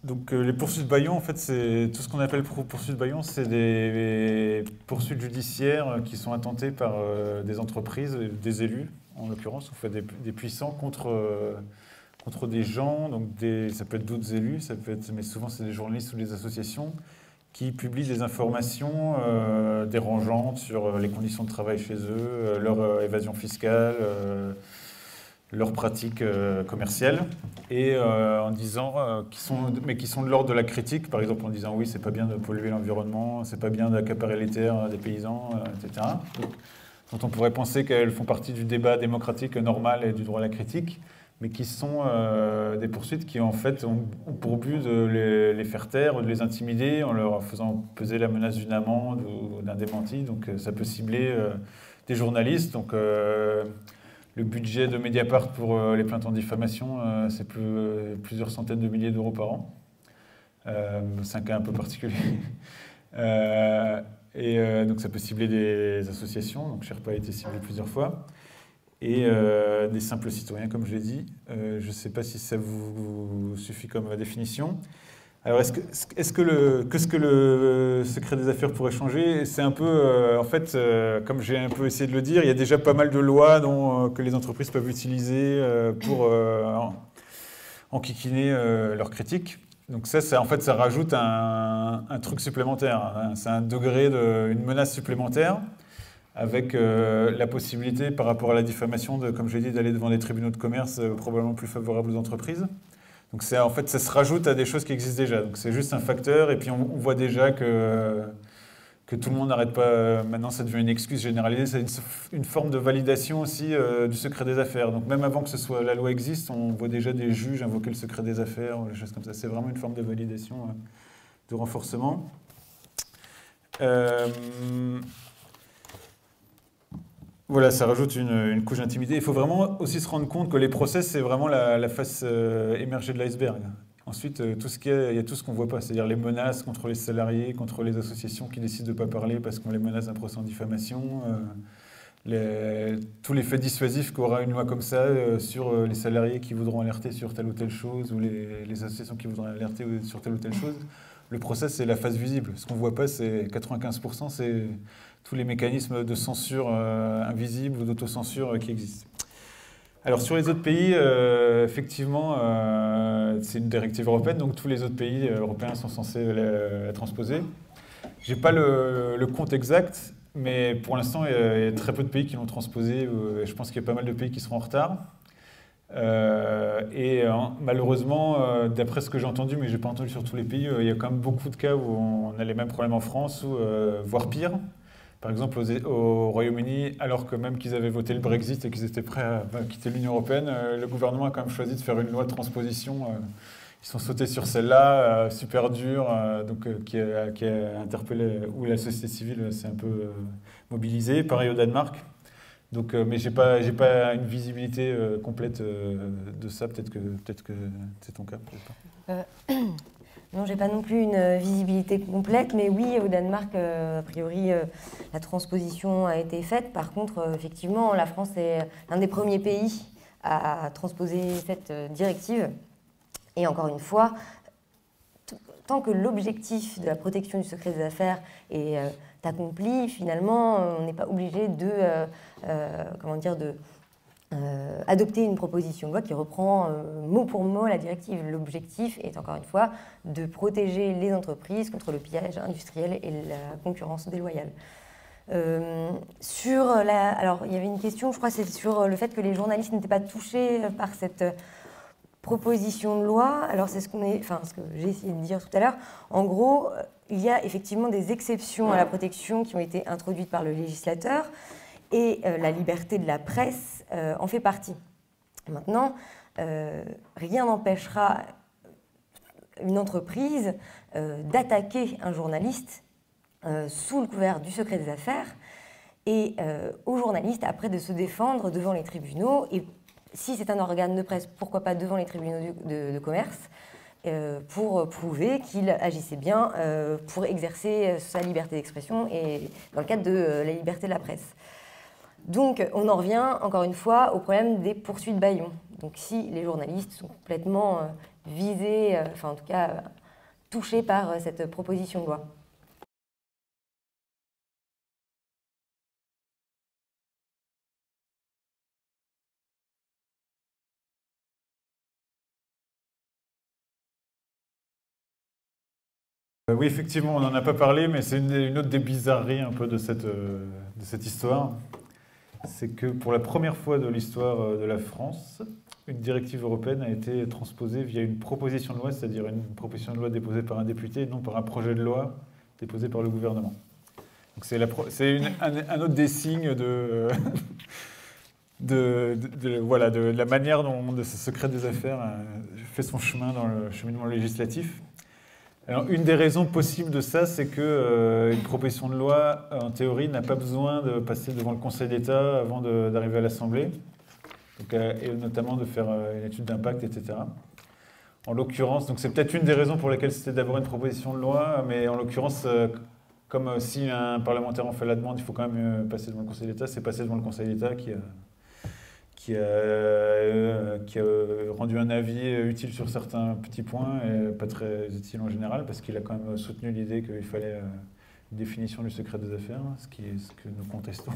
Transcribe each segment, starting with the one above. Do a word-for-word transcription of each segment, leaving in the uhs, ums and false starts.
Donc euh, les poursuites Bayon, en fait, c'est tout ce qu'on appelle pour- poursuites Bayon, c'est des, des poursuites judiciaires qui sont intentées par euh, des entreprises, des élus, en l'occurrence, ou fait des, des puissants contre, euh, contre des gens, donc des, ça peut être d'autres élus, ça peut être, mais souvent c'est des journalistes ou des associations qui publient des informations euh, dérangeantes sur les conditions de travail chez eux, euh, leur euh, évasion fiscale, euh, leurs pratiques euh, commerciales, et euh, en disant, euh, qui sont, mais qui sont de l'ordre de la critique, par exemple en disant oui, c'est pas bien de polluer l'environnement, c'est pas bien d'accaparer les terres des paysans, euh, et cetera. Donc, dont on pourrait penser qu'elles font partie du débat démocratique normal et du droit à la critique, mais qui sont euh, des poursuites qui en fait ont, ont pour but de les, les faire taire, ou de les intimider en leur faisant peser la menace d'une amende ou d'un démenti. Donc euh, ça peut cibler euh, des journalistes. Donc euh, le budget de Mediapart pour euh, les plaintes en diffamation, euh, c'est plus, euh, plusieurs centaines de milliers d'euros par an. Euh, c'est un cas un peu particulier. euh, et euh, donc ça peut cibler des associations. Donc Sherpa a été ciblé plusieurs fois. Et euh, des simples citoyens, comme je l'ai dit. Euh, je ne sais pas si ça vous suffit comme définition. Alors, est-ce que, est-ce que, le, que ce que le secret des affaires pourrait changer, c'est un peu, euh, en fait, euh, comme j'ai un peu essayé de le dire, il y a déjà pas mal de lois dont, euh, que les entreprises peuvent utiliser euh, pour euh, enquiquiner euh, leurs critiques. Donc ça, ça, en fait, ça rajoute un, un truc supplémentaire. Hein. C'est un degré, de, une menace supplémentaire, avec euh, la possibilité, par rapport à la diffamation, de, comme j'ai dit, d'aller devant des tribunaux de commerce euh, probablement plus favorables aux entreprises. Donc c'est, en fait, ça se rajoute à des choses qui existent déjà. Donc c'est juste un facteur, et puis on, on voit déjà que, que tout le monde n'arrête pas. Maintenant, ça devient une excuse généralisée. C'est une, une forme de validation aussi euh, du secret des affaires. Donc même avant que ce soit, la loi existe, on voit déjà des juges invoquer le secret des affaires, ou des choses comme ça. C'est vraiment une forme de validation, euh, de renforcement. Euh, Voilà, ça rajoute une, une couche d'intimité. Il faut vraiment aussi se rendre compte que les procès, c'est vraiment la, la face euh, émergée de l'iceberg. Ensuite, euh, tout ce qu'il y a, il y a tout ce qu'on ne voit pas, c'est-à-dire les menaces contre les salariés, contre les associations qui décident de ne pas parler parce qu'on les menace d'un procès en diffamation, euh, les, tous les faits dissuasifs qu'aura une loi comme ça euh, sur euh, les salariés qui voudront alerter sur telle ou telle chose, ou les, les associations qui voudront alerter sur telle ou telle chose. Le procès, c'est la face visible. Ce qu'on ne voit pas, c'est quatre-vingt-quinze pour cent, c'est tous les mécanismes de censure euh, invisibles ou d'autocensure euh, qui existent. Alors sur les autres pays, euh, effectivement, euh, c'est une directive européenne, donc tous les autres pays euh, européens sont censés la, la transposer. Je n'ai pas le, le compte exact, mais pour l'instant, il, il y a très peu de pays qui l'ont transposé. Euh, je pense qu'il y a pas mal de pays qui seront en retard. Euh, et euh, malheureusement, euh, d'après ce que j'ai entendu, mais je n'ai pas entendu sur tous les pays, euh, il y a quand même beaucoup de cas où on a les mêmes problèmes en France, ou euh, voire pire. Par exemple, aux, au Royaume-Uni, alors que même qu'ils avaient voté le Brexit et qu'ils étaient prêts à bah, quitter l'Union européenne, euh, le gouvernement a quand même choisi de faire une loi de transposition. Euh, ils sont sautés sur celle-là, euh, super dure, euh, donc, euh, qui, a, qui a interpellé, où la société civile s'est un peu euh, mobilisée. Pareil au Danemark. Donc, euh, mais je n'ai pas, j'ai pas une visibilité euh, complète euh, de ça. Peut-être que, peut-être que c'est ton cas. Pas. Euh, non, je n'ai pas non plus une visibilité complète, mais oui, au Danemark, euh, a priori, euh, la transposition a été faite. Par contre, euh, effectivement, la France est l'un des premiers pays à transposer cette euh, directive. Et encore une fois, tant que l'objectif de la protection du secret des affaires est euh, accompli, finalement, on n'est pas obligé de, euh, euh, comment dire, de euh, adopter une proposition de loi qui reprend euh, mot pour mot la directive. L'objectif est, encore une fois, de protéger les entreprises contre le pillage industriel et la concurrence déloyale. Euh, sur la, alors, il y avait une question, je crois, c'est sur le fait que les journalistes n'étaient pas touchés par cette proposition de loi. Alors, c'est ce qu'on est, enfin, ce que j'ai essayé de dire tout à l'heure. En gros, il y a effectivement des exceptions à la protection qui ont été introduites par le législateur, et euh, la liberté de la presse euh, en fait partie. Maintenant, euh, rien n'empêchera une entreprise euh, d'attaquer un journaliste euh, sous le couvert du secret des affaires, et euh, aux journalistes après de se défendre devant les tribunaux, et si c'est un organe de presse, pourquoi pas devant les tribunaux de, de commerce, euh, pour prouver qu'il agissait bien euh, pour exercer sa liberté d'expression, et dans le cadre de euh, la liberté de la presse. Donc, on en revient, encore une fois, au problème des poursuites bâillons. Donc, si les journalistes sont complètement euh, visés, euh, enfin, en tout cas, touchés par cette proposition de loi. Oui, effectivement, on n'en a pas parlé, mais c'est une, une autre des bizarreries un peu de cette, euh, de cette histoire. C'est que pour la première fois de l'histoire de la France, une directive européenne a été transposée via une proposition de loi, c'est-à-dire une proposition de loi déposée par un député, et non par un projet de loi déposé par le gouvernement. Donc c'est un, un autre des signes de, de, de, de, voilà, de, de la manière dont le secret des affaires fait son chemin dans le cheminement législatif. Alors, une des raisons possibles de ça, c'est qu'une euh, proposition de loi, en théorie, n'a pas besoin de passer devant le Conseil d'État avant d'arriver à l'Assemblée, euh, et notamment de faire euh, une étude d'impact, et cetera. En l'occurrence, donc c'est peut-être une des raisons pour lesquelles c'était d'abord une proposition de loi, mais en l'occurrence, euh, comme euh, si un parlementaire en fait la demande, il faut quand même euh, passer devant le Conseil d'État, c'est passé devant le Conseil d'État qui a... Qui a, euh, qui a rendu un avis utile sur certains petits points et pas très utile en général, parce qu'il a quand même soutenu l'idée qu'il fallait une définition du secret des affaires, ce, qui est, ce que nous contestons.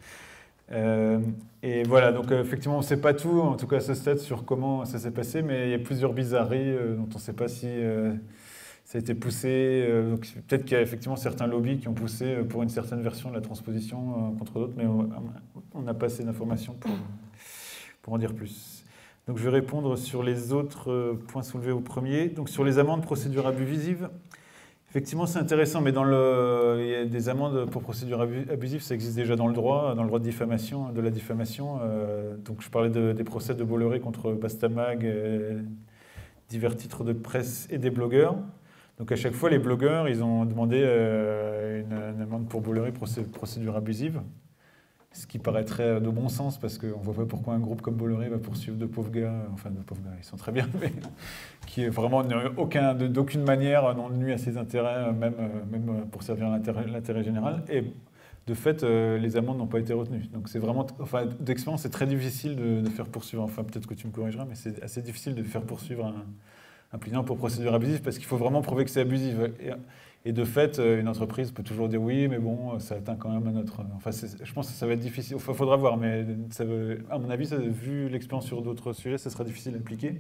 Euh, et voilà, donc effectivement, on ne sait pas tout, en tout cas à ce stade, sur comment ça s'est passé, mais il y a plusieurs bizarreries euh, dont on ne sait pas si euh, ça a été poussé. Euh, Peut-être qu'il y a effectivement certains lobbies qui ont poussé pour une certaine version de la transposition euh, contre d'autres, mais on n'a pas assez d'informations pour... pour en dire plus. Donc je vais répondre sur les autres points soulevés au premier. Donc sur les amendes procédure abusive, effectivement c'est intéressant, mais dans le, il y a des amendes pour procédure abusive, ça existe déjà dans le droit, dans le droit de diffamation, de la diffamation. Euh, donc je parlais de, des procès de Bolloré contre Bastamag, et divers titres de presse et des blogueurs. Donc à chaque fois, les blogueurs, ils ont demandé euh, une, une amende pour Bolloré, procédure abusive. Ce qui paraîtrait de bon sens, parce qu'on ne voit pas pourquoi un groupe comme Bolloré va poursuivre de pauvres gars, enfin de pauvres gars, ils sont très bien, mais qui est vraiment aucun, d'aucune manière n'ont nuit à ses intérêts, même, même pour servir l'intérêt général. Et de fait, les amendes n'ont pas été retenues. Donc c'est vraiment, enfin d'expérience, c'est très difficile de, de faire poursuivre, enfin peut-être que tu me corrigeras, mais c'est assez difficile de faire poursuivre un, un plaignant pour procédure abusive, parce qu'il faut vraiment prouver que c'est abusif. Et, Et de fait, une entreprise peut toujours dire oui, mais bon, ça atteint quand même à notre... Enfin, je pense que ça va être difficile. Enfin, il faudra voir, mais ça veut, à mon avis, ça, vu l'expérience sur d'autres sujets, ça sera difficile à appliquer.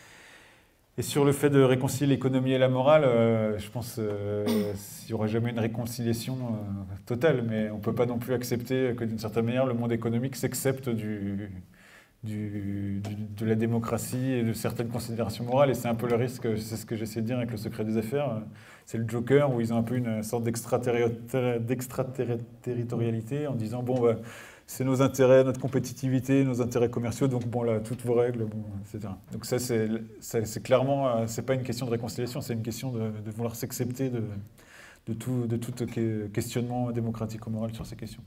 Et sur le fait de réconcilier l'économie et la morale, euh, je pense euh, qu'il n'y aura jamais une réconciliation euh, totale, mais on ne peut pas non plus accepter que d'une certaine manière, le monde économique s'accepte du... Du, du, de la démocratie et de certaines considérations morales, et c'est un peu le risque, c'est ce que j'essaie de dire avec le secret des affaires, c'est le Joker où ils ont un peu une sorte d'extraterritorialité en disant bon bah, c'est nos intérêts, notre compétitivité, nos intérêts commerciaux, donc bon là toutes vos règles, bon, et cetera. Donc ça c'est clairement, c'est pas une question de réconciliation, c'est une question de, de vouloir s'accepter de, de, tout, de tout questionnement démocratique ou moral sur ces questions.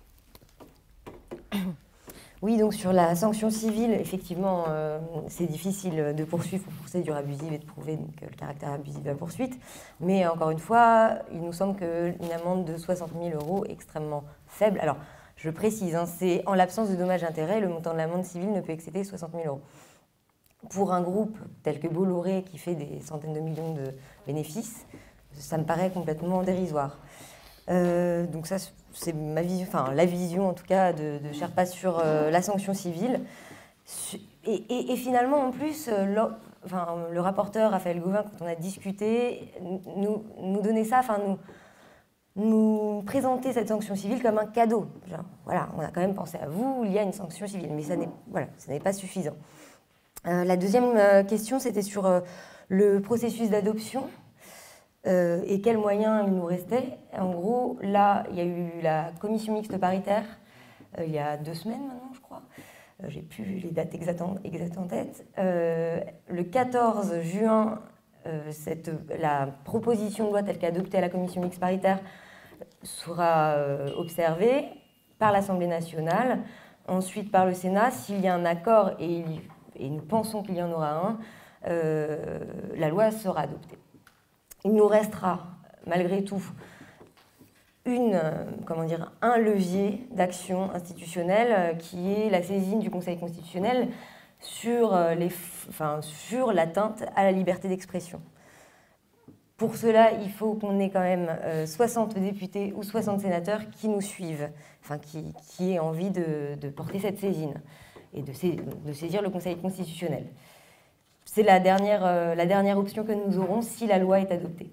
Oui, donc sur la sanction civile, effectivement, euh, c'est difficile de poursuivre pour procédure abusive et de prouver donc, le caractère abusif de la poursuite. Mais encore une fois, il nous semble qu'une amende de soixante mille euros est extrêmement faible. Alors, je précise, hein, c'est en l'absence de dommages-intérêts, le montant de l'amende civile ne peut excéder soixante mille euros. Pour un groupe tel que Bolloré, qui fait des centaines de millions de bénéfices, ça me paraît complètement dérisoire. Euh, donc ça, c'est ma vision, enfin la vision en tout cas de, de Sherpa sur euh, la sanction civile. Et, et, et finalement, en plus, euh, le, enfin, le rapporteur Raphaël Gauvain, quand on a discuté, nous, nous donnait ça, enfin nous, nous présenter cette sanction civile comme un cadeau. Genre, voilà, on a quand même pensé à vous, il y a une sanction civile, mais ça n'est voilà, ça n'est pas suffisant. Euh, la deuxième euh, question, c'était sur euh, le processus d'adoption. Euh, et quels moyens il nous restait. En gros, là, il y a eu la commission mixte paritaire euh, il y a deux semaines maintenant, je crois. Euh, j'ai plus les dates exactes en, exactes en tête. Euh, le quatorze juin, euh, cette, la proposition de loi telle qu'adoptée à la commission mixte paritaire sera euh, observée par l'Assemblée nationale, ensuite par le Sénat. S'il y a un accord, et, et nous pensons qu'il y en aura un, euh, la loi sera adoptée. Il nous restera, malgré tout, une, comment dire, un levier d'action institutionnelle qui est la saisine du Conseil constitutionnel sur, les, enfin, sur l'atteinte à la liberté d'expression. Pour cela, il faut qu'on ait quand même euh, soixante députés ou soixante sénateurs qui nous suivent, enfin qui, qui aient envie de, de porter cette saisine et de, de saisir le Conseil constitutionnel. C'est la dernière, euh, la dernière option que nous aurons si la loi est adoptée.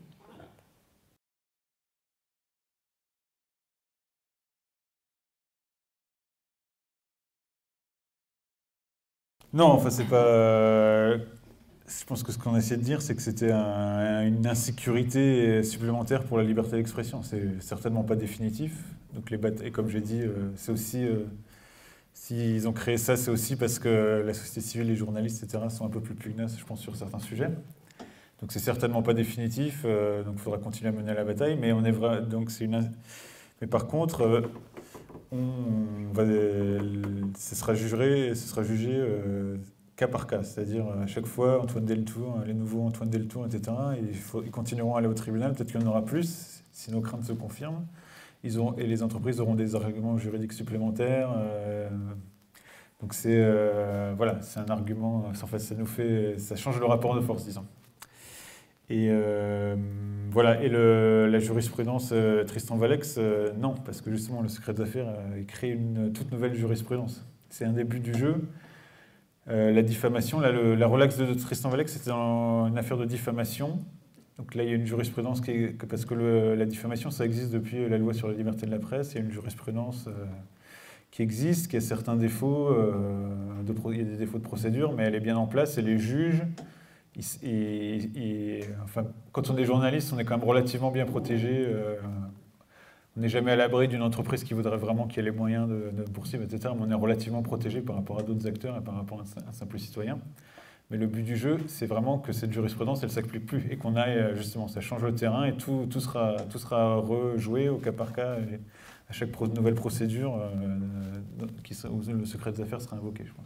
Non, enfin, c'est pas. Je pense que ce qu'on essaie de dire, c'est que c'était un, une insécurité supplémentaire pour la liberté d'expression. C'est certainement pas définitif. Donc les batailles, comme j'ai dit, c'est aussi. Euh, S'ils ont créé ça, c'est aussi parce que la société civile, les journalistes, et cetera, sont un peu plus pugnaces, je pense, sur certains sujets. Donc c'est certainement pas définitif. Euh, donc il faudra continuer à mener la bataille. Mais on est vrai. Donc c'est une. Mais par contre. Euh, On va, ce sera jugé, ce sera jugé euh, cas par cas, c'est-à-dire à chaque fois Antoine Deltour, les nouveaux Antoine Deltour, et cetera. Ils, faut, ils continueront à aller au tribunal, peut-être qu'il y en aura plus si nos craintes se confirment. Ils auront, et les entreprises auront des arguments juridiques supplémentaires. Euh, donc c'est euh, voilà, c'est un argument. En fait, ça nous fait, ça change le rapport de force, disons. Et euh, voilà, et le, la jurisprudence euh, Tristan Valex, euh, non, parce que justement le secret des affaires a créé une toute nouvelle jurisprudence. C'est un des buts du jeu. Euh, la diffamation, là, le, la relaxe de Tristan Valex, c'était une affaire de diffamation. Donc là, il y a une jurisprudence qui est, parce que le, la diffamation, ça existe depuis la loi sur la liberté de la presse. Il y a une jurisprudence euh, qui existe, qui a certains défauts, euh, de, il y a des défauts de procédure, mais elle est bien en place et les juges. Et, et, et, enfin, quand on est journaliste, on est quand même relativement bien protégé. Euh, on n'est jamais à l'abri d'une entreprise qui voudrait vraiment qu'il y ait les moyens de, de poursuivre, et cetera. Mais on est relativement protégé par rapport à d'autres acteurs et par rapport à un simple citoyen. Mais le but du jeu, c'est vraiment que cette jurisprudence, elle ne s'applique plus et qu'on aille, justement, ça change le terrain et tout, tout, sera, tout sera rejoué au cas par cas et à chaque pro, nouvelle procédure euh, qui sera, où le secret des affaires sera invoqué, je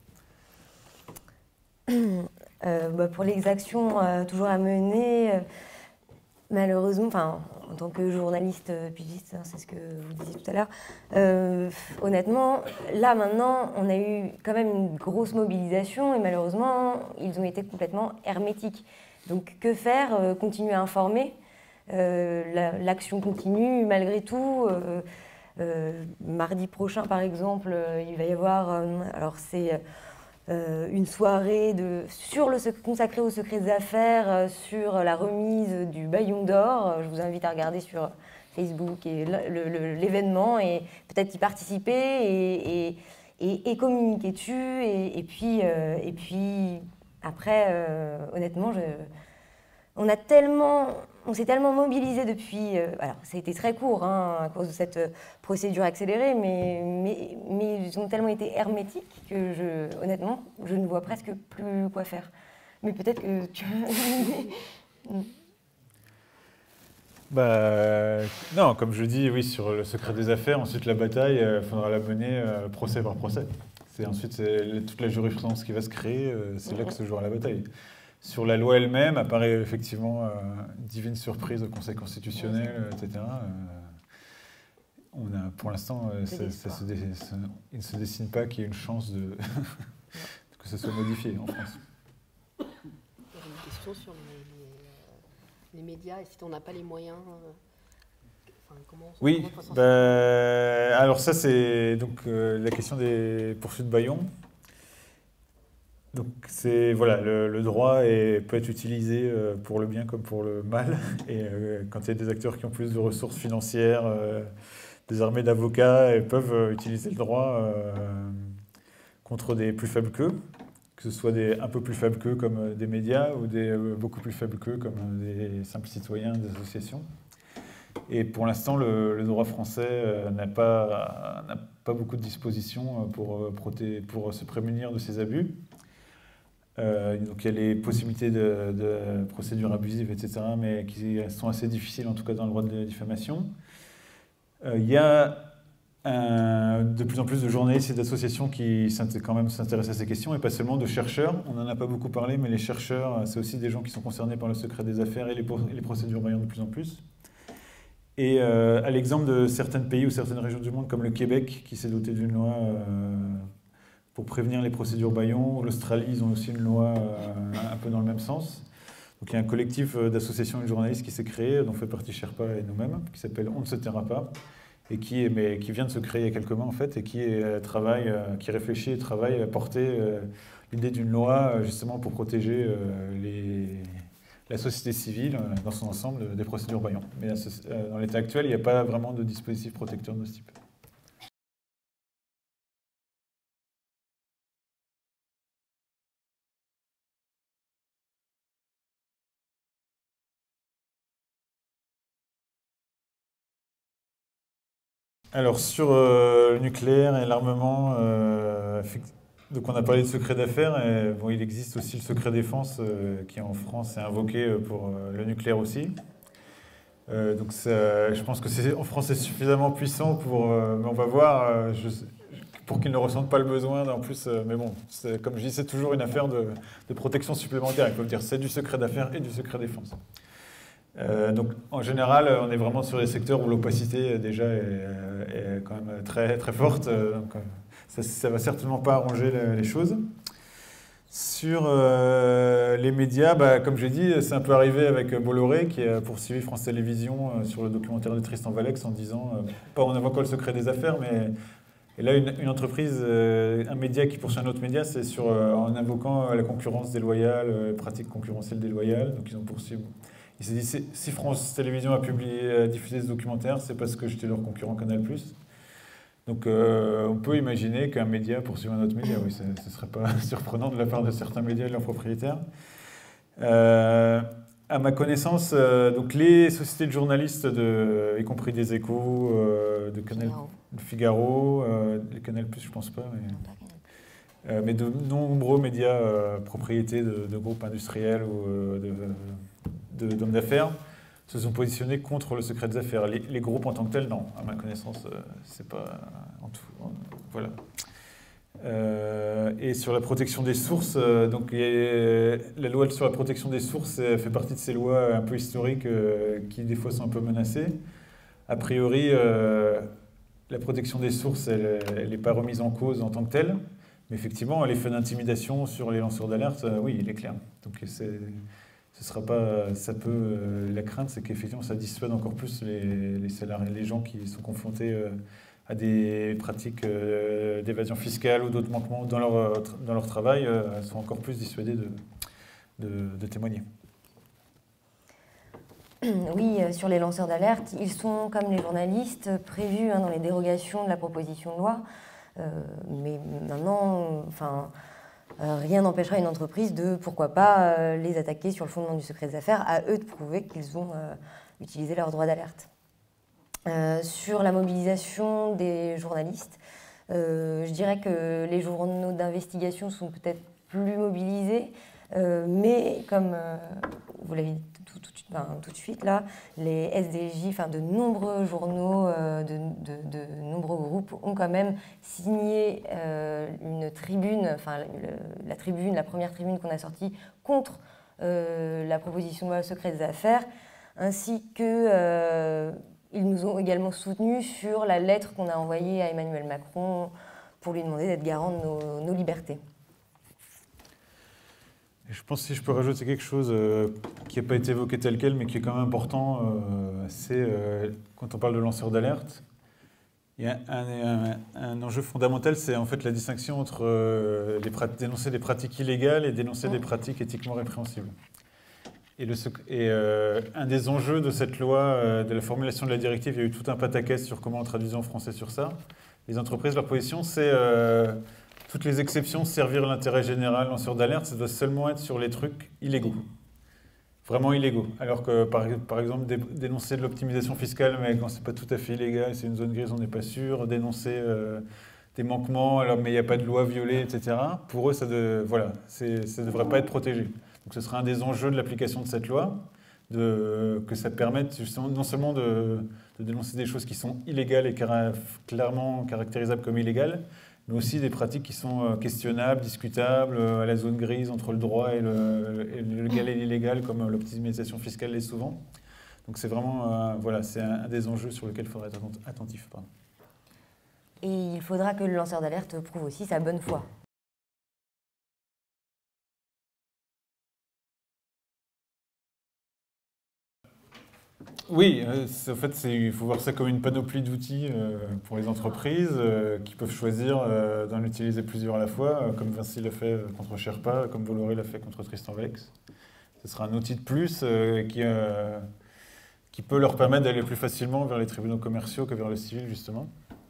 pense. Euh, bah pour les actions euh, toujours à mener, euh, malheureusement, enfin, en tant que journaliste euh, pigiste, hein, c'est ce que vous disiez tout à l'heure, euh, honnêtement, là maintenant, on a eu quand même une grosse mobilisation et malheureusement, ils ont été complètement hermétiques. Donc que faire? euh, Continuer à informer. Euh, L'action continue malgré tout. Euh, euh, mardi prochain, par exemple, euh, il va y avoir, euh, alors c'est... Euh, une soirée de, sur le, consacrée au secret des affaires, euh, sur la remise du Baillon d'Or. Je vous invite à regarder sur Facebook et l'événement et peut-être y participer et, et, et, et communiquer dessus. Et, et, puis, euh, et puis après, euh, honnêtement, je, on a tellement... On s'est tellement mobilisé depuis... Euh, alors, ça a été très court hein, à cause de cette euh, procédure accélérée, mais, mais, mais ils ont tellement été hermétiques que, je, honnêtement, je ne vois presque plus quoi faire. Mais peut-être que tu... bah, non, comme je dis, oui, sur le secret des affaires, ensuite la bataille, il euh, faudra la mener euh, procès par procès. C'est ensuite c'est toute la jurisprudence qui va se créer, euh, c'est là que se jouera la bataille. Sur la loi elle-même, apparaît effectivement euh, divine surprise au Conseil constitutionnel, et cetera. Euh, on a, pour l'instant, euh, ça, ça se dé, ça, il ne se dessine pas qu'il y ait une chance de que ce soit modifié en France. Il y a une question sur les, les, les médias, et si on n'a pas les moyens... Euh, enfin, comment on, oui, comment bah, alors ça c'est donc euh, la question des poursuites Baillon. Donc c'est voilà, le, le droit est, peut être utilisé euh, pour le bien comme pour le mal. Et euh, quand il y a des acteurs qui ont plus de ressources financières, euh, des armées d'avocats, ils peuvent euh, utiliser le droit euh, contre des plus faibles qu'eux, que ce soit des un peu plus faibles qu'eux comme euh, des médias ou des euh, beaucoup plus faibles qu'eux comme euh, des simples citoyens, des associations. Et pour l'instant, le, le droit français euh, n'a pas, n'a pas beaucoup de dispositions pour, proté- pour se prémunir de ces abus. Euh, donc il y a les possibilités de, de procédures abusives, et cetera, mais qui sont assez difficiles, en tout cas dans le droit de la diffamation. Euh, il y a un, de plus en plus de journalistes et d'associations qui quand même s'intéressent à ces questions, et pas seulement de chercheurs. On n'en a pas beaucoup parlé, mais les chercheurs, c'est aussi des gens qui sont concernés par le secret des affaires et les, et les procédures Baillon de plus en plus. Et euh, à l'exemple de certains pays ou certaines régions du monde, comme le Québec, qui s'est doté d'une loi... Euh, pour prévenir les procédures Baillon. L'Australie, ils ont aussi une loi euh, un peu dans le même sens. Donc il y a un collectif d'associations et de journalistes qui s'est créé, dont fait partie Sherpa et nous-mêmes, qui s'appelle On ne se taira pas, et qui, est, mais, qui vient de se créer il y a quelques mois en fait, et qui, est, travaille, qui réfléchit et travaille à porter euh, l'idée d'une loi justement pour protéger euh, les, la société civile euh, dans son ensemble des procédures Bayon. Mais euh, dans l'état actuel, il n'y a pas vraiment de dispositif protecteur de ce type. Alors sur euh, le nucléaire et l'armement, euh, donc on a parlé de secret d'affaires, et bon, il existe aussi le secret défense euh, qui en France est invoqué pour euh, le nucléaire aussi. Euh, donc ça, je pense que c'est, en France c'est suffisamment puissant pour, euh, mais on va voir, euh, je, pour qu'ils ne ressentent pas le besoin. En plus, euh, mais bon, comme je dis, c'est toujours une affaire de, de protection supplémentaire. Il faut dire, c'est du secret d'affaires et du secret défense. Euh, donc en général, on est vraiment sur les secteurs où l'opacité déjà est, est quand même très, très forte. Donc ça ne va certainement pas arranger les choses. Sur euh, les médias, bah, comme j'ai dit, c'est un peu arrivé avec Bolloré qui a poursuivi France Télévisions euh, sur le documentaire de Tristan Valex en disant, euh, pas en invoquant le secret des affaires, mais et là une, une entreprise, euh, un média qui poursuit un autre média, c'est sur euh, en invoquant la concurrence déloyale, euh, pratiques concurrentielles déloyales. Donc ils ont poursuivi. Il s'est dit, si France Télévisions a publié, a diffusé ce documentaire, c'est parce que j'étais leur concurrent Canal plus. Donc euh, on peut imaginer qu'un média poursuive un autre média. Oui, ce ne serait pas surprenant de la part de certains médias et de leurs propriétaires. Euh, à ma connaissance, euh, donc les sociétés de journalistes, de, y compris des Échos, euh, de Canal, Figaro, de Figaro euh, les Canal plus, je ne pense pas, mais, euh, mais de nombreux médias euh, propriétés de, de groupes industriels ou euh, de, de, d'hommes d'affaires se sont positionnés contre le secret des affaires. Les, les groupes en tant que tels, non. À ma connaissance, euh, c'est pas en tout. En, voilà. Euh, et sur la protection des sources, euh, donc il y a, la loi sur la protection des sources fait partie de ces lois un peu historiques euh, qui des fois sont un peu menacées. A priori, euh, la protection des sources, elle n'est pas remise en cause en tant que telle, mais effectivement, l'effet d'intimidation sur les lanceurs d'alerte, euh, oui, il est clair. Donc c'est Ce sera pas, ça peut, euh, la crainte, c'est qu'effectivement, ça dissuade encore plus les, les salariés, les gens qui sont confrontés euh, à des pratiques euh, d'évasion fiscale ou d'autres manquements dans leur, dans leur travail, euh, sont encore plus dissuadés de, de, de témoigner. Oui, euh, sur les lanceurs d'alerte, ils sont, comme les journalistes, prévus hein, dans les dérogations de la proposition de loi. Euh, mais maintenant, enfin... Euh, rien n'empêchera une entreprise de, pourquoi pas, euh, les attaquer sur le fondement du secret des affaires, à eux de prouver qu'ils ont euh, utilisé leur droit d'alerte. Euh, sur la mobilisation des journalistes, euh, je dirais que les journaux d'investigation sont peut-être plus mobilisés, euh, mais comme euh, vous l'avez dit tout, tout, tout, enfin, tout de suite, là, les S D J, enfin, de nombreux journaux, euh, de, de, de nombreux groupes ont quand même signé euh, une tribune, enfin le, la tribune, la première tribune qu'on a sortie contre euh, la proposition de loi secret des affaires, ainsi que euh, ils nous ont également soutenus sur la lettre qu'on a envoyée à Emmanuel Macron pour lui demander d'être garant de nos, nos libertés. Je pense que si je peux rajouter quelque chose euh, qui n'a pas été évoqué tel quel, mais qui est quand même important, euh, c'est euh, quand on parle de lanceurs d'alerte, il y a un, un, un enjeu fondamental, c'est en fait la distinction entre euh, les dénoncer des pratiques illégales et dénoncer des pratiques éthiquement répréhensibles. Et, le, et euh, un des enjeux de cette loi, euh, de la formulation de la directive, il y a eu tout un pataquès sur comment on traduisait en français sur ça. Les entreprises, leur position, c'est... Euh, toutes les exceptions, servir l'intérêt général, lanceur d'alerte, ça doit seulement être sur les trucs illégaux. Vraiment illégaux. Alors que, par, par exemple, dé, dénoncer de l'optimisation fiscale, mais quand c'est pas tout à fait illégal, c'est une zone grise, on n'est pas sûr. Dénoncer euh, des manquements, alors, mais il n'y a pas de loi violée, et cetera. Pour eux, ça ne voilà, ça ne devrait pas être protégé. Donc ce sera un des enjeux de l'application de cette loi, de, que ça permette justement, non seulement de, de dénoncer des choses qui sont illégales et car, clairement caractérisables comme illégales, mais aussi des pratiques qui sont questionnables, discutables, à la zone grise entre le droit et le, et le légal et l'illégal, comme l'optimisation fiscale l'est souvent. Donc c'est vraiment, euh, voilà, c'est un, un des enjeux sur lesquels il faudra être attentif. Pardon. Et il faudra que le lanceur d'alerte prouve aussi sa bonne foi. Oui, euh, c'est- en fait, c'est- il faut voir ça comme une panoplie d'outils euh, pour les entreprises euh, qui peuvent choisir euh, d'en utiliser plusieurs à la fois, euh, comme Vinci l'a fait euh, contre Sherpa, comme Bolloré l'a fait contre Tristan Valex. Ce sera un outil de plus euh, qui, euh, qui peut leur permettre d'aller plus facilement vers les tribunaux commerciaux que vers le civil, justement.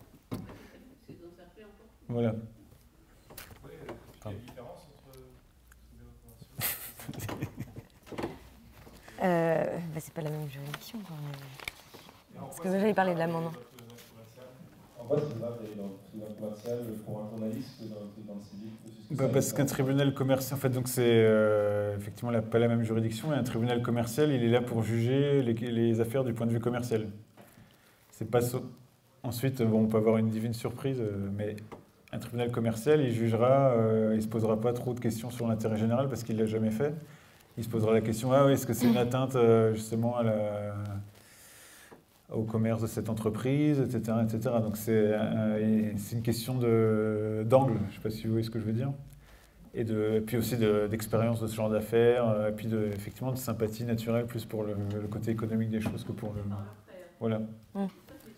Voilà. Oui, euh, il y a une différence entre tribunaux commerciaux Euh, bah, c'est pas la même juridiction quand même. Parce que j'avais parlé de l'amendement. En quoi c'est grave d'aller dans le tribunal commercial pour un journaliste que dans le tribunal civil? Bah, parce qu'un tribunal commercial, en fait, donc c'est euh, effectivement la- pas la même juridiction, et un tribunal commercial, il est là pour juger les, les affaires du point de vue commercial. C'est pas so- Ensuite, bon, on peut avoir une divine surprise, euh, mais un tribunal commercial, il jugera, euh, il se posera pas trop de questions sur l'intérêt général parce qu'il l'a jamais fait. Il se posera la question, ah oui, est-ce que c'est une atteinte euh, justement à la, au commerce de cette entreprise, et cetera, et cetera. Donc c'est euh, c'est une question de- d'angle, je ne sais pas si vous voyez ce que je veux dire. Et, de, et puis aussi de- d'expérience de ce genre d'affaires, euh, et puis de, effectivement de sympathie naturelle plus pour le, le côté économique des choses que pour le... Voilà. Mm.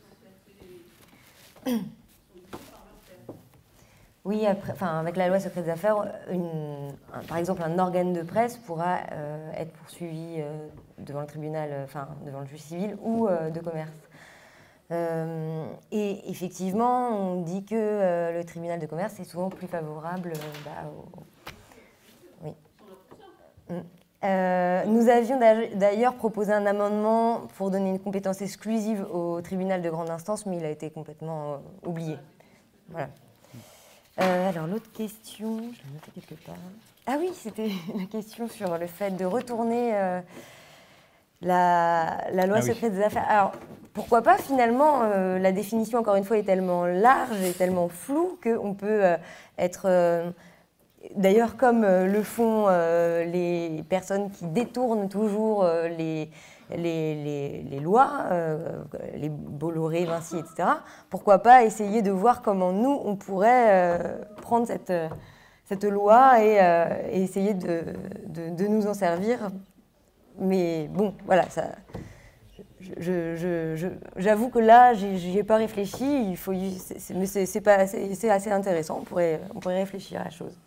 Oui, après, enfin, avec la loi secret des affaires, une- un- par exemple, un organe de presse pourra euh, être poursuivi euh, devant le tribunal, euh, enfin, devant le juge civil ou euh, de commerce. Euh, et effectivement, on dit que euh, le tribunal de commerce est souvent plus favorable euh, bah, au... Oui. Mm. Euh, nous avions d'ailleurs proposé un amendement pour donner une compétence exclusive au tribunal de grande instance, mais il a été complètement euh, oublié. Voilà. Euh, alors l'autre question, je l'ai notée quelque part. Ah oui, c'était la question sur le fait de retourner euh, la, la loi Ah oui. secrète des affaires. Alors pourquoi pas finalement, euh, la définition encore une fois est tellement large et tellement floue qu'on peut euh, être... Euh, D'ailleurs, comme euh, le font euh, les personnes qui détournent toujours euh, les, les, les, les lois, euh, les Bolloré, Vinci, et cetera, pourquoi pas essayer de voir comment nous, on pourrait euh, prendre cette, cette loi et, euh, et essayer de, de, de nous en servir. Mais bon, voilà, ça... Je, je, je, j'avoue que là, j'y ai pas réfléchi, il faut, c'est, c'est, mais c'est, c'est, pas, c'est, c'est assez intéressant, on pourrait, on pourrait réfléchir à la chose.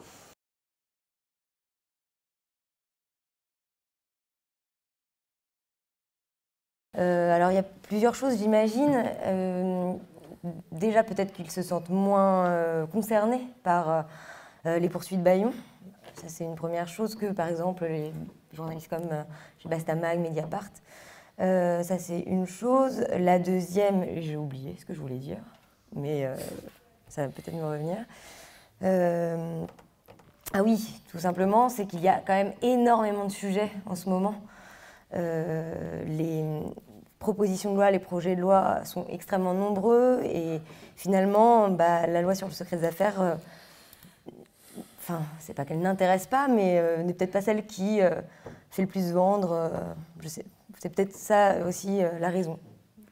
Euh, alors, il y a plusieurs choses, j'imagine. Euh, déjà, peut-être qu'ils se sentent moins euh, concernés par euh, les poursuites Bayon. Ça, c'est une première chose que, par exemple, les journalistes comme euh, Bastamag, Mediapart. Euh, ça, c'est une chose. La deuxième, j'ai oublié ce que je voulais dire, mais euh, ça va peut-être me revenir. Euh, ah oui, tout simplement, c'est qu'il y a quand même énormément de sujets en ce moment. Euh, les propositions de loi, les projets de loi sont extrêmement nombreux et finalement, bah, la loi sur le secret des affaires, euh, enfin, c'est pas qu'elle n'intéresse pas, mais euh, n'est peut-être pas celle qui euh, fait le plus vendre. Euh, je sais, c'est peut-être ça aussi euh, la raison.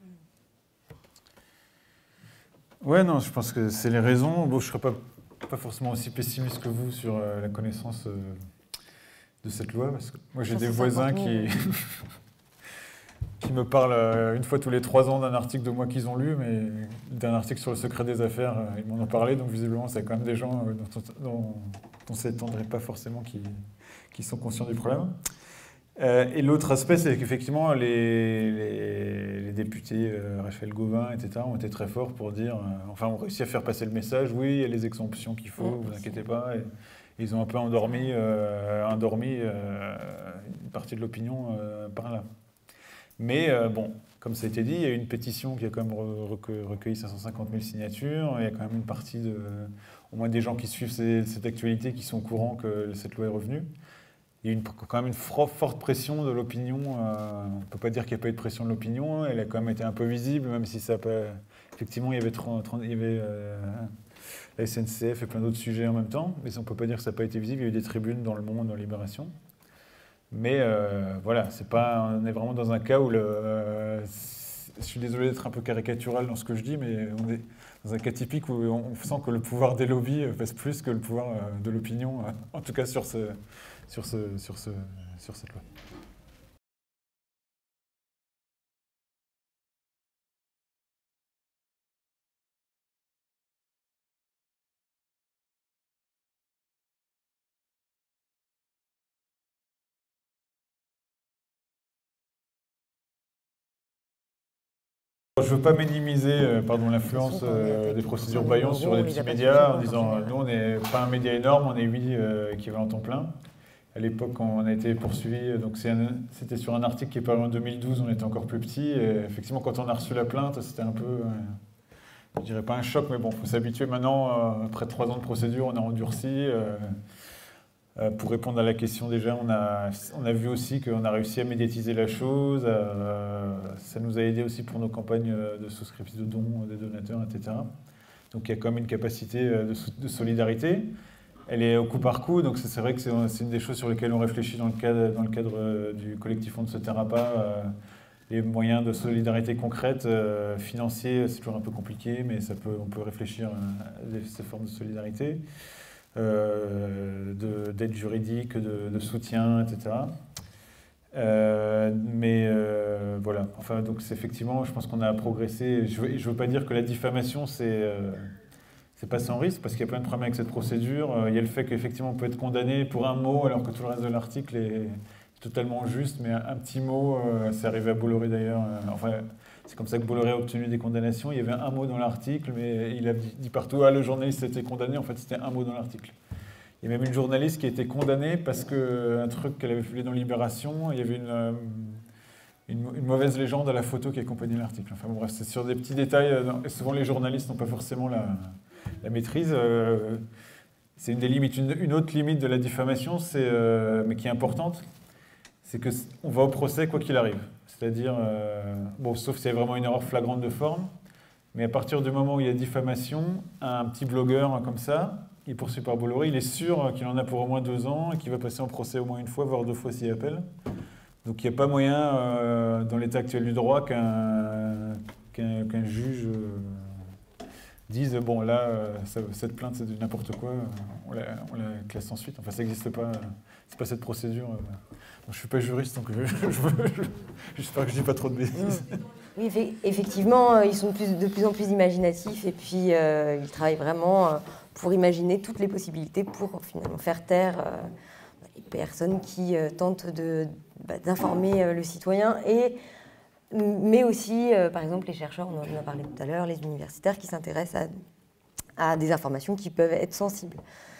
Ouais, non, je pense que c'est les raisons. Bon, je ne serais pas, pas forcément aussi pessimiste que vous sur euh, la connaissance euh, de cette loi, parce que moi j'ai des voisins qui... qui me parlent euh, une fois tous les trois ans d'un article de moi qu'ils ont lu, mais d'un article sur le secret des affaires, euh, ils m'en ont parlé, donc visiblement c'est quand même des gens euh, dont, on- dont on ne s'étendrait pas forcément qui, qui sont conscients du problème. Euh, et l'autre aspect, c'est qu'effectivement les, les, les députés euh, Raphaël Gauvain, et cetera, ont été très forts pour dire, euh, enfin ont réussi à faire passer le message, oui, il y a les exemptions qu'il faut, vous inquiétez pas. Et ils ont un peu endormi, euh, endormi euh, une partie de l'opinion euh, par là. Mais euh, bon, comme ça a été dit, il y a eu une pétition qui a quand même recueilli cinq cent cinquante mille signatures. Il y a quand même une partie, de, au moins des gens qui suivent ces, cette actualité, qui sont au courant que cette loi est revenue. Il y a eu une, quand même une forte pression de l'opinion. Euh, on ne peut pas dire qu'il n'y a pas eu de pression de l'opinion. Elle a quand même été un peu visible, même si ça n'a pas... Effectivement, il y avait, trente, trente, il y avait euh, la S N C F et plein d'autres sujets en même temps. Mais on ne peut pas dire que ça n'a pas été visible. Il y a eu des tribunes dans Le Monde, dans Libération. Mais euh, voilà, c'est pas, on est vraiment dans un cas où le, euh, je suis désolé d'être un peu caricatural dans ce que je dis, mais on est dans un cas typique où on sent que le pouvoir des lobbies pèse plus que le pouvoir de l'opinion, en tout cas sur, ce, sur, ce, sur, ce, sur cette loi. Je ne veux pas minimiser euh, pardon, l'influence euh, des procédures Bayon sur les petits médias en disant euh, nous on n'est pas un média énorme, on est huit euh, équivalents temps plein. À l'époque on a été poursuivi, donc c'était sur un article qui est paru en deux mille douze, on était encore plus petit. Et effectivement quand on a reçu la plainte c'était un peu, euh, je dirais pas un choc, mais bon il faut s'habituer maintenant, euh, après trois ans de procédure on a endurci. Euh, Euh, pour répondre à la question déjà, on a, on a vu aussi qu'on a réussi à médiatiser la chose. Euh, ça nous a aidé aussi pour nos campagnes de souscription de dons des donateurs, et cetera. Donc il y a quand même une capacité de, de solidarité. Elle est au coup par coup, donc c'est vrai que c'est une des choses sur lesquelles on réfléchit dans le cadre, dans le cadre du collectif On ne se taira pas. Euh, les moyens de solidarité concrète, euh, financiers, c'est toujours un peu compliqué, mais ça peut, on peut réfléchir à ces formes de solidarité. Euh, d'aide juridique, de, de soutien, et cetera. Euh, mais euh, voilà, enfin, donc c'est effectivement, je pense qu'on a progressé. Je ne veux, veux pas dire que la diffamation, c'est euh, pas sans risque, parce qu'il y a plein de problèmes avec cette procédure. Euh, il y a le fait qu'effectivement, on peut être condamné pour un mot, alors que tout le reste de l'article est totalement juste, mais un, un petit mot, euh, c'est arrivé à Bolloré d'ailleurs. Euh, enfin, c'est comme ça que Bolloré a obtenu des condamnations. Il y avait un mot dans l'article, mais il a dit partout « Ah, le journaliste a été condamné ». En fait, c'était un mot dans l'article. Il y a même une journaliste qui a été condamnée parce qu'un truc qu'elle avait publié dans Libération, il y avait une, une, une mauvaise légende à la photo qui accompagnait l'article. Enfin bon, bref, c'est sur des petits détails. Et souvent, les journalistes n'ont pas forcément la, la maîtrise. C'est une des limites. Une, une autre limite de la diffamation, euh, mais qui est importante, c'est qu'on va au procès quoi qu'il arrive. C'est-à-dire, euh, bon, sauf s'il y a vraiment une erreur flagrante de forme, mais à partir du moment où il y a diffamation, un petit blogueur comme ça, il est poursuivi par Bolloré, il est sûr qu'il en a pour au moins deux ans et qu'il va passer en procès au moins une fois, voire deux fois s'il appelle. Donc il n'y a pas moyen, euh, dans l'état actuel du droit, qu'un qu'un qu'un juge euh, dise « bon là, euh, ça, cette plainte c'est du n'importe quoi, on la, on la classe ensuite ». Enfin ça n'existe pas, c'est pas cette procédure. Euh. Je ne suis pas juriste, donc j'espère que je ne dis pas trop de bêtises. Oui, effectivement, ils sont plus, de plus en plus imaginatifs et puis euh, ils travaillent vraiment pour imaginer toutes les possibilités pour finalement faire taire euh, les personnes qui euh, tentent de, bah, d'informer euh, le citoyen, et, mais aussi, euh, par exemple, les chercheurs, on en a parlé tout à l'heure, les universitaires qui s'intéressent à, à des informations qui peuvent être sensibles.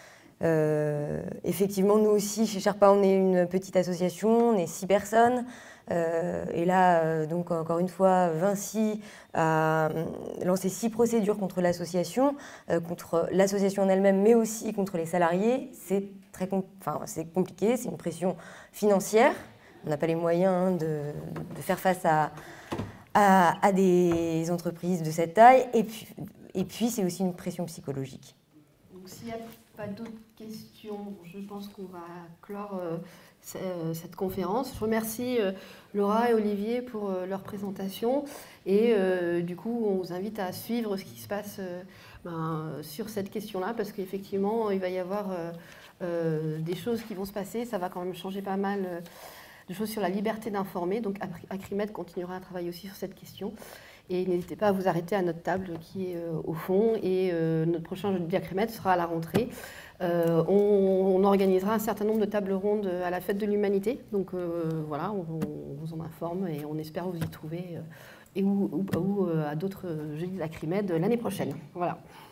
Euh, effectivement, nous aussi, chez Sherpa, on est une petite association, on est six personnes. Euh, et là, euh, donc encore une fois, Vinci a lancé six procédures contre l'association, euh, contre l'association en elle-même, mais aussi contre les salariés. C'est très com enfin, c'est compliqué, c'est une pression financière. On n'a pas les moyens hein, de, de faire face à, à, à des entreprises de cette taille. Et puis, et puis c'est aussi une pression psychologique. Donc, s'il n'y a pas d'autres questions, je pense qu'on va clore euh, cette conférence. Je remercie euh, Laura et Olivier pour euh, leur présentation, et euh, du coup on vous invite à suivre ce qui se passe euh, ben, sur cette question-là, parce qu'effectivement il va y avoir euh, euh, des choses qui vont se passer, ça va quand même changer pas mal euh, de choses sur la liberté d'informer, donc Acrimed continuera à travailler aussi sur cette question. Et n'hésitez pas à vous arrêter à notre table qui est euh, au fond, et euh, notre prochain jeudi Acrimed sera à la rentrée. Euh, on, on organisera un certain nombre de tables rondes à la Fête de l'Humanité. Donc euh, voilà, on, on vous en informe et on espère vous y trouver euh, et ou, ou, ou euh, à d'autres jeudis Acrimed l'année prochaine. Voilà.